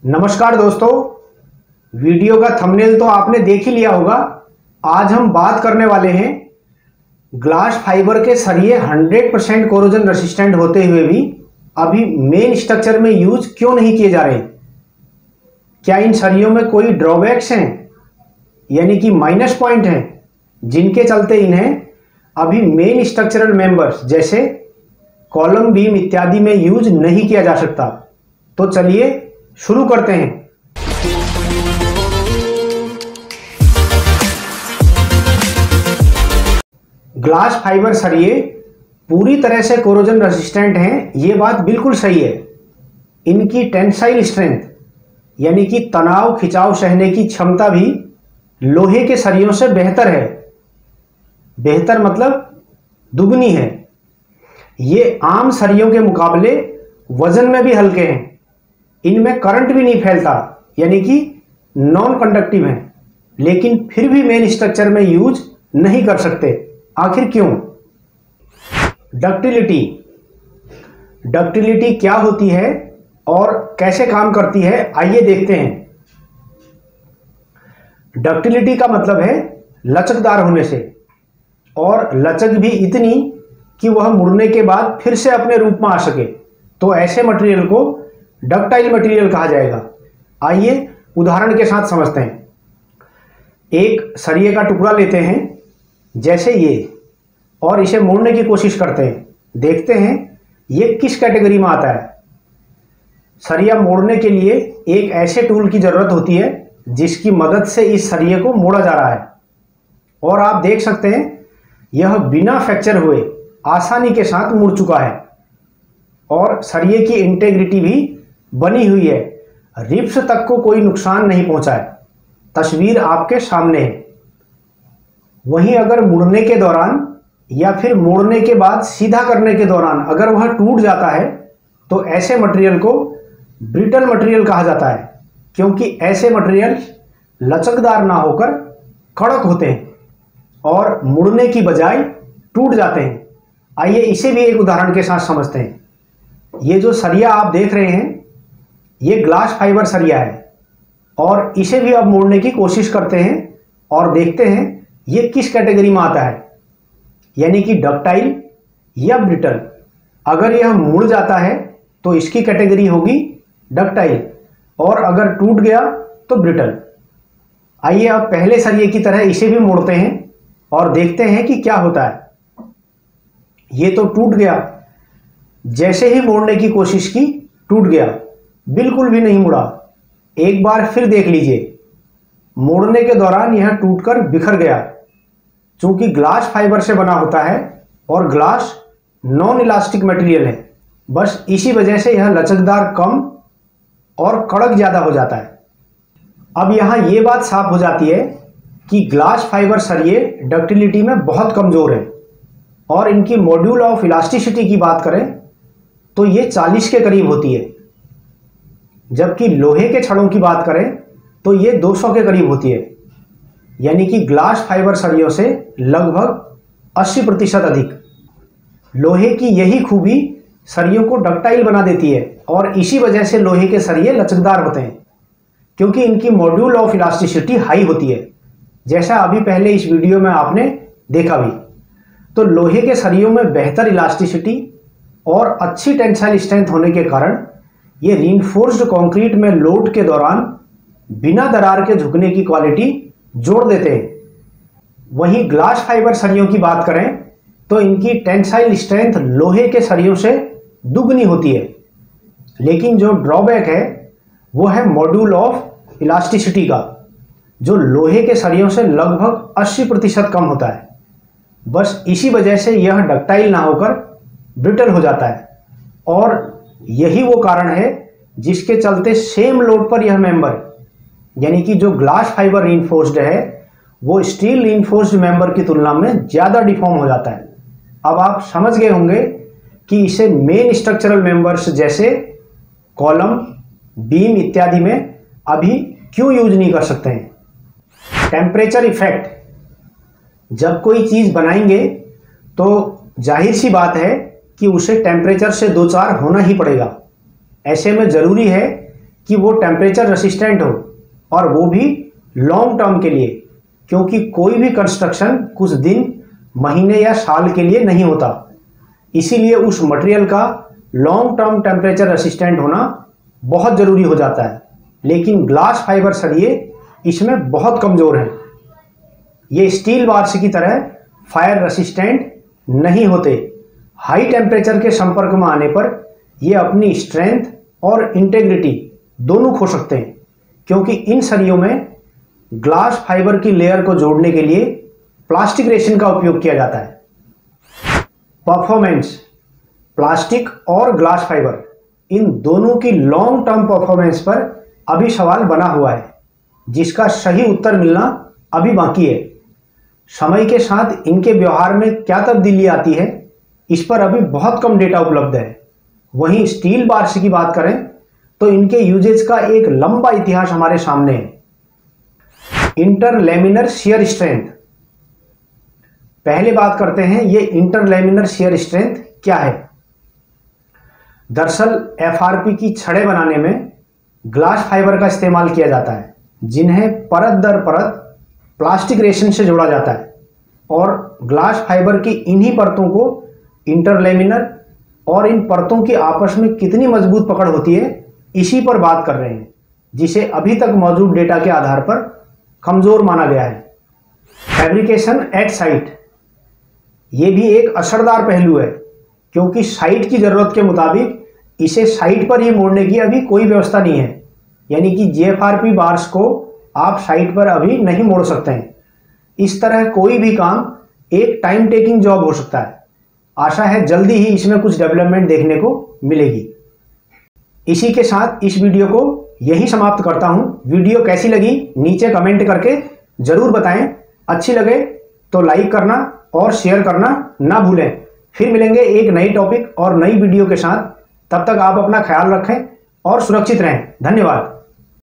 नमस्कार दोस्तों, वीडियो का थंबनेल तो आपने देख ही लिया होगा। आज हम बात करने वाले हैं ग्लास फाइबर के सरिये 100% कोरोजन रेसिस्टेंट होते हुए भी अभी मेन स्ट्रक्चर में यूज क्यों नहीं किए जा रहे। क्या इन सरियों में कोई ड्रॉबैक्स हैं, यानी कि माइनस पॉइंट हैं, जिनके चलते इन्हें अभी मेन स्ट्रक्चरल मेंबर्स जैसे कॉलम, बीम इत्यादि में यूज नहीं किया जा सकता। तो चलिए शुरू करते हैं। ग्लास फाइबर सरिये पूरी तरह से कोरोजन रेसिस्टेंट हैं, ये बात बिल्कुल सही है। इनकी टेंसाइल स्ट्रेंथ यानी कि तनाव खिंचाव सहने की क्षमता भी लोहे के सरियों से बेहतर है। बेहतर मतलब दुगनी है। ये आम सरियों के मुकाबले वजन में भी हल्के हैं। इनमें करंट भी नहीं फैलता, यानी कि नॉन कंडक्टिव हैं, लेकिन फिर भी मेन स्ट्रक्चर में यूज नहीं कर सकते। आखिर क्यों? डक्टिलिटी क्या होती है और कैसे काम करती है, आइए देखते हैं। डक्टिलिटी का मतलब है लचकदार होने से, और लचक भी इतनी कि वह मुड़ने के बाद फिर से अपने रूप में आ सके। तो ऐसे मटेरियल को डक्टाइल मटेरियल कहा जाएगा। आइए उदाहरण के साथ समझते हैं। एक सरिये का टुकड़ा लेते हैं जैसे ये, और इसे मोड़ने की कोशिश करते हैं। देखते हैं ये किस कैटेगरी में आता है। सरिया मोड़ने के लिए एक ऐसे टूल की जरूरत होती है जिसकी मदद से इस सरिये को मोड़ा जा रहा है, और आप देख सकते हैं यह बिना फ्रैक्चर हुए आसानी के साथ मुड़ चुका है, और सरिये की इंटेग्रिटी भी बनी हुई है। रिप्स तक को कोई नुकसान नहीं पहुंचा है। तस्वीर आपके सामने है। वहीं अगर मुड़ने के दौरान या फिर मोड़ने के बाद सीधा करने के दौरान अगर वह टूट जाता है तो ऐसे मटेरियल को ब्रिटल मटेरियल कहा जाता है, क्योंकि ऐसे मटेरियल लचकदार ना होकर कड़क होते हैं और मुड़ने की बजाय टूट जाते हैं। आइए इसे भी एक उदाहरण के साथ समझते हैं। ये जो सरिया आप देख रहे हैं ये ग्लास फाइबर सरिया है, और इसे भी अब मोड़ने की कोशिश करते हैं और देखते हैं ये किस कैटेगरी में आता है, यानी कि डक्टाइल या ब्रिटल। अगर यह मुड़ जाता है तो इसकी कैटेगरी होगी डक्टाइल, और अगर टूट गया तो ब्रिटल। आइए अब पहले सरिये की तरह इसे भी मोड़ते हैं और देखते हैं कि क्या होता है। ये तो टूट गया। जैसे ही मोड़ने की कोशिश की टूट गया, बिल्कुल भी नहीं मुड़ा। एक बार फिर देख लीजिए, मोड़ने के दौरान यह टूटकर बिखर गया। चूंकि ग्लास फाइबर से बना होता है और ग्लास नॉन इलास्टिक मटेरियल है, बस इसी वजह से यह लचकदार कम और कड़क ज़्यादा हो जाता है। अब यहाँ ये बात साफ हो जाती है कि ग्लास फाइबर सरिये डक्टिलिटी में बहुत कमज़ोर है, और इनकी मॉड्यूल ऑफ इलास्टिसिटी की बात करें तो ये 40 के करीब होती है, जबकि लोहे के छड़ों की बात करें तो ये 200 के करीब होती है। यानी कि ग्लास फाइबर सरियों से लगभग 80% अधिक। लोहे की यही खूबी सरियों को डक्टाइल बना देती है, और इसी वजह से लोहे के सरिये लचकदार होते हैं, क्योंकि इनकी मॉड्यूल ऑफ इलास्टिसिटी हाई होती है, जैसा अभी पहले इस वीडियो में आपने देखा भी। तो लोहे के सरियों में बेहतर इलास्टिसिटी और अच्छी टेंसाइल स्ट्रेंथ होने के कारण ये रीइंफोर्स्ड कंक्रीट में लोड के दौरान बिना दरार के झुकने की क्वालिटी जोड़ देते हैं। वहीं ग्लास फाइबर सरियों की बात करें तो इनकी टेंसाइल स्ट्रेंथ लोहे के सरियों से दुगनी होती है, लेकिन जो ड्रॉबैक है वो है मॉड्यूल ऑफ इलास्टिसिटी का, जो लोहे के सरियों से लगभग 80% कम होता है। बस इसी वजह से यह डक्टाइल ना होकर ब्रिटल हो जाता है, और यही वो कारण है जिसके चलते सेम लोड पर यह मेंबर, यानी कि जो ग्लास फाइबर रीइंफोर्स्ड है, वो स्टील रीइंफोर्स्ड मेंबर की तुलना में ज़्यादा डिफॉर्म हो जाता है। अब आप समझ गए होंगे कि इसे मेन स्ट्रक्चरल मेंबर्स जैसे कॉलम, बीम इत्यादि में अभी क्यों यूज नहीं कर सकते हैं। Temperature effect. जब कोई चीज़ बनाएंगे तो जाहिर सी बात है कि उसे टेम्परेचर से दो चार होना ही पड़ेगा। ऐसे में ज़रूरी है कि वो टेम्परेचर रेसिस्टेंट हो, और वो भी लॉन्ग टर्म के लिए, क्योंकि कोई भी कंस्ट्रक्शन कुछ दिन, महीने या साल के लिए नहीं होता। इसीलिए उस मटेरियल का लॉन्ग टर्म टेम्परेचर रेसिस्टेंट होना बहुत ज़रूरी हो जाता है। लेकिन ग्लास फाइबर सरिये इसमें बहुत कमज़ोर हैं। ये स्टील बार्स की तरह फायर रेसिस्टेंट नहीं होते। हाई टेम्परेचर के संपर्क में आने पर ये अपनी स्ट्रेंथ और इंटेग्रिटी दोनों खो सकते हैं, क्योंकि इन सरियों में ग्लास फाइबर की लेयर को जोड़ने के लिए प्लास्टिक रेसिन का उपयोग किया जाता है। परफॉर्मेंस, प्लास्टिक और ग्लास फाइबर इन दोनों की लॉन्ग टर्म परफॉर्मेंस पर अभी सवाल बना हुआ है, जिसका सही उत्तर मिलना अभी बाकी है। समय के साथ इनके व्यवहार में क्या तब्दीली आती है, इस पर अभी बहुत कम डेटा उपलब्ध है। वहीं स्टील बार्स की बात करें तो इनके यूजेज का एक लंबा इतिहास हमारे सामने है। इंटरलैमिनर शियर स्ट्रेंथ, पहले बात करते हैं ये इंटरलैमिनर शियर स्ट्रेंथ क्या है। दरअसल एफआरपी की छड़ें बनाने में ग्लास फाइबर का इस्तेमाल किया जाता है, जिन्हें परत दर परत प्लास्टिक रेसिन से जोड़ा जाता है, और ग्लास फाइबर की इन्हीं परतों को इंटरलैमिनर, और इन परतों की आपस में कितनी मजबूत पकड़ होती है इसी पर बात कर रहे हैं, जिसे अभी तक मौजूद डेटा के आधार पर कमजोर माना गया है। फैब्रिकेशन एट साइट, ये भी एक असरदार पहलू है, क्योंकि साइट की ज़रूरत के मुताबिक इसे साइट पर ही मोड़ने की अभी कोई व्यवस्था नहीं है। यानी कि जीएफआरपी बार्स को आप साइट पर अभी नहीं मोड़ सकते हैं। इस तरह कोई भी काम एक टाइम टेकिंग जॉब हो सकता है। आशा है जल्दी ही इसमें कुछ डेवलपमेंट देखने को मिलेगी। इसी के साथ इस वीडियो को यही समाप्त करता हूं। वीडियो कैसी लगी नीचे कमेंट करके जरूर बताएं। अच्छी लगे तो लाइक करना और शेयर करना ना भूलें। फिर मिलेंगे एक नई टॉपिक और नई वीडियो के साथ। तब तक आप अपना ख्याल रखें और सुरक्षित रहें। धन्यवाद।